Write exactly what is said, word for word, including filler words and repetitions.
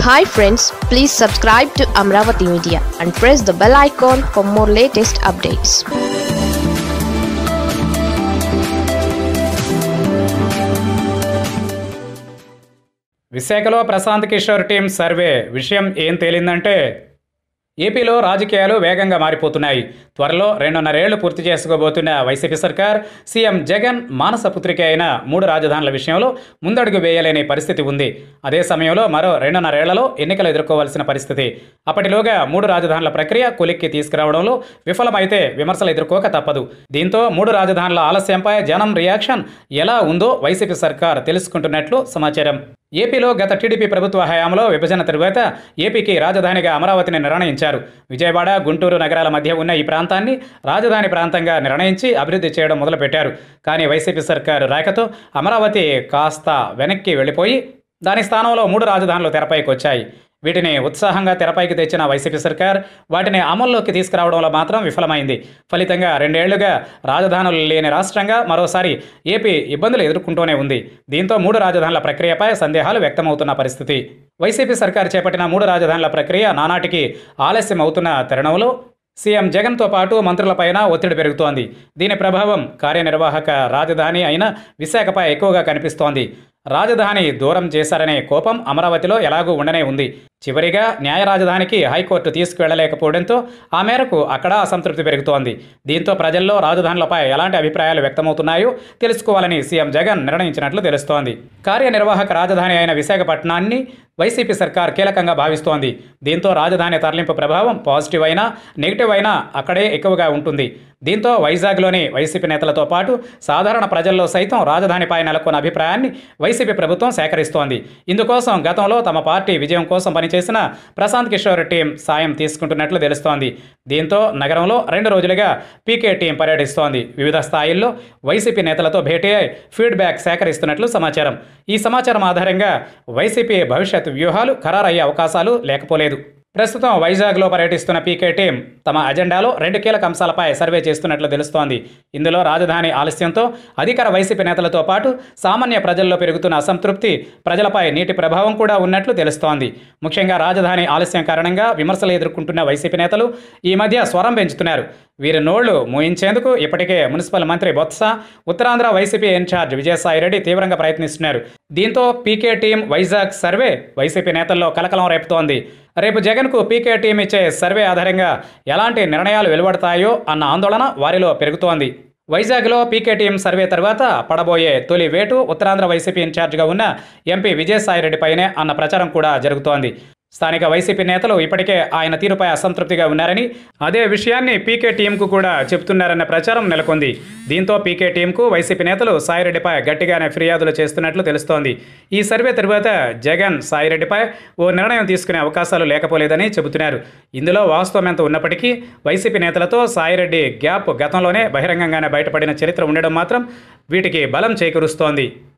Hi friends, please subscribe to Amaravathi Media and press the bell icon for more latest updates. విశాఖలో Prashanth Kishore team survey విషయం ఏం తేలిందంటే ఏపీలో రాజకీయాలు వేగంగా మారిపోతున్నాయి. త్వరలో రెండున్నరేళ్లు పూర్తి చేసుకోబోతున్న వైసీపీ సర్కార్ సీఎం జగన్ మానసపుత్రిక అయిన మూడు రాజధానుల విషయంలో ముందడుగు వేయలేని పరిస్థితి ఉంది. అదే సమయంలో మరో రెండున్నరేళ్లలో ఎన్నికలు ఎదుర్కోవాల్సిన పరిస్థితి. అప్పటిలోగా మూడు రాజధానుల ప్రక్రియ కొలిక్కి తీసుకురావడంలో విఫలమైతే విమర్శలు ఎదుర్కోక తప్పదు. దీంతో మూడు రాజధానుల ఆలస్యంపై జనం రియాక్షన్ ఎలా ఉందో వైసీపీ సర్కార్ తెలుసుకుంటున్నట్లు సమాచారం. ఏపీలో గత టీడీపీ ప్రభుత్వ హయాంలో విభజన తరువాత ఏపీకి రాజధానిగా అమరావతిని నిర్ణయించారు. విజయవాడ, గుంటూరు నగరాల మధ్య ఉన్న ఈ ప్రాంతాన్ని రాజధాని ప్రాంతంగా నిర్ణయించి అభివృద్ధి చేయడం మొదలుపెట్టారు. కానీ వైసీపీ సర్కారు రాకతో అమరావతి కాస్త వెనక్కి వెళ్ళిపోయి దాని స్థానంలో మూడు రాజధానులు తెరపైకి వచ్చాయి. వీటిని ఉత్సాహంగా తెరపైకి తెచ్చిన వైసీపీ సర్కార్ వాటిని అమల్లోకి తీసుకురావడంలో మాత్రం విఫలమైంది. ఫలితంగా రెండేళ్లుగా రాజధానులు లేని రాష్ట్రంగా మరోసారి ఏపీ ఇబ్బందులు ఎదుర్కొంటూనే ఉంది. దీంతో మూడు రాజధానుల ప్రక్రియపై సందేహాలు వ్యక్తమవుతున్న పరిస్థితి. వైసీపీ సర్కార్ చేపట్టిన మూడు రాజధానుల ప్రక్రియ నానాటికి ఆలస్యం అవుతున్న తరుణంలో సీఎం జగన్తో పాటు మంత్రులపైన ఒత్తిడి పెరుగుతోంది. దీని ప్రభావం కార్యనిర్వాహక రాజధాని అయిన విశాఖపై ఎక్కువగా కనిపిస్తోంది. రాజధాని దూరం చేశారనే కోపం అమరావతిలో ఎలాగూ ఉండనే ఉంది. చివరిగా న్యాయ రాజధానికి హైకోర్టు తీసుకువెళ్లలేకపోవడంతో ఆ మేరకు అక్కడ అసంతృప్తి పెరుగుతోంది. దీంతో ప్రజల్లో రాజధానులపై ఎలాంటి అభిప్రాయాలు వ్యక్తమవుతున్నాయో తెలుసుకోవాలని సీఎం జగన్ నిర్ణయించినట్లు తెలుస్తోంది. కార్యనిర్వాహక రాజధాని అయిన విశాఖపట్నాన్ని వైసీపీ సర్కార్ కీలకంగా భావిస్తోంది. దీంతో రాజధాని తరలింపు ప్రభావం పాజిటివ్ అయినా నెగిటివ్ అయినా అక్కడే ఎక్కువగా ఉంటుంది. దీంతో వైజాగ్లోని వైసీపీ నేతలతో పాటు సాధారణ ప్రజల్లో సైతం రాజధానిపై నెలకొన్న అభిప్రాయాన్ని వైసీపీ ప్రభుత్వం సేకరిస్తోంది. ఇందుకోసం గతంలో తమ పార్టీ విజయం కోసం పనిచేసిన ప్రశాంత్ కిషోర్ టీం సాయం తీసుకుంటున్నట్లు తెలుస్తోంది. దీంతో నగరంలో రెండు రోజులుగా పీకే టీం పర్యటిస్తోంది. వివిధ స్థాయిల్లో వైసీపీ నేతలతో భేటీ అయి ఫీడ్బ్యాక్ సేకరిస్తున్నట్లు సమాచారం. ఈ సమాచారం ఆధారంగా వైసీపీ భవిష్యత్ వ్యూహాలు ఖరారయ్యే అవకాశాలు లేకపోలేదు. ప్రస్తుతం వైజాగ్లో పర్యటిస్తున్న పీకే టీం తమ అజెండాలో రెండు కీలక అంశాలపై సర్వే చేస్తున్నట్లు తెలుస్తోంది. ఇందులో రాజధాని ఆలస్యంతో అధికార వైసీపీ నేతలతో పాటు సామాన్య ప్రజల్లో పెరుగుతున్న అసంతృప్తి, ప్రజలపై నీటి ప్రభావం కూడా ఉన్నట్లు తెలుస్తోంది. ముఖ్యంగా రాజధాని ఆలస్యం కారణంగా విమర్శలు ఎదుర్కొంటున్న వైసీపీ నేతలు ఈ మధ్య స్వరం పెంచుతున్నారు. వీరి నోళ్లు మూయించేందుకు ఇప్పటికే మున్సిపల్ మంత్రి బొత్స, ఉత్తరాంధ్ర వైసీపీ ఇన్ఛార్జ్ విజయసాయిరెడ్డి తీవ్రంగా ప్రయత్నిస్తున్నారు. దీంతో PK team Vizag survey YCP నేతల్లో కలకలం రేపుతోంది. రేపు జగన్కు పీకే టీం ఇచ్చే సర్వే ఆధారంగా ఎలాంటి నిర్ణయాలు వెలువడతాయో అన్న ఆందోళన వారిలో పెరుగుతోంది. వైజాగ్లో పీకే టీం సర్వే తర్వాత పడబోయే తొలి వేటు ఉత్తరాంధ్ర వైసీపీ ఇన్ఛార్జిగా ఉన్న ఎంపీ విజయసాయిరెడ్డిపైనే అన్న ప్రచారం కూడా జరుగుతోంది. స్థానిక వైసీపీ నేతలు ఇప్పటికే ఆయన తీరుపై అసంతృప్తిగా ఉన్నారని, అదే విషయాన్ని పీకే టీంకు కూడా చెబుతున్నారన్న ప్రచారం నెలకొంది. దీంతో పీకే టీంకు వైసీపీ నేతలు సాయిరెడ్డిపై గట్టిగానే ఫిర్యాదులు చేస్తున్నట్లు తెలుస్తోంది. ఈ సర్వే తరువాత జగన్ సాయిరెడ్డిపై ఓ నిర్ణయం తీసుకునే అవకాశాలు లేకపోలేదని చెబుతున్నారు. ఇందులో వాస్తవం ఎంత ఉన్నప్పటికీ వైసీపీ నేతలతో సాయిరెడ్డి గ్యాప్ గతంలోనే బహిరంగంగానే బయటపడిన చరిత్ర ఉండడం మాత్రం వీటికి బలం చేకూరుస్తోంది.